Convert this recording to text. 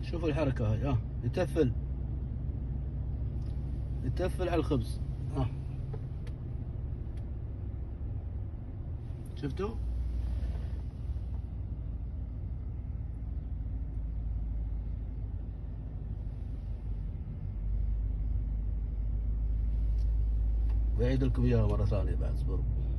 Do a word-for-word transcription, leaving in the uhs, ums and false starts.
شوفوا الحركة هاي، اه يتفل يتفل على الخبز، اه شفتوا؟ بعيد لكم اياها مرة ثانية بعد، اصبروا.